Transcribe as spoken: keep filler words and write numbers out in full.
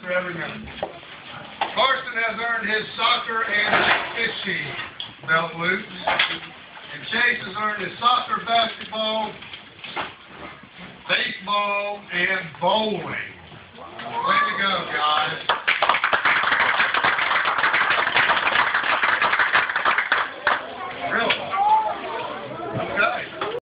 forever young. Carson has earned his soccer and fishing belt loops. And Chase has earned his soccer, basketball, baseball, and bowling. Way to go, guys.